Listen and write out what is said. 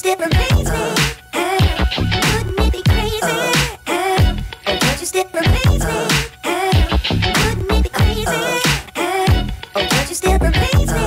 still amaze me? Wouldn't it be crazy? Oh, don't you still amaze me? Wouldn't it be crazy? Oh, don't you still amaze me?